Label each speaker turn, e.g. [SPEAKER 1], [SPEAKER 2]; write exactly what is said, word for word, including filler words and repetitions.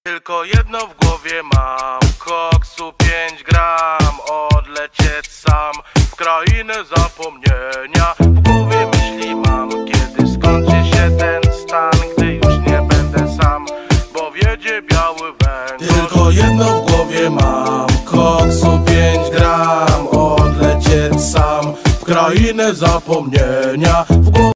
[SPEAKER 1] Tylko jedno w głowie mam, koksu pięć gram, odlecieć sam w krainę zapomnienia. W głowie myśli mam, kiedy skończy się ten stan, gdy już nie będę sam, bo wiedzie biały węgorz. Tylko jedno w głowie mam, koksu pięć gram, odlecieć sam w krainę zapomnienia. W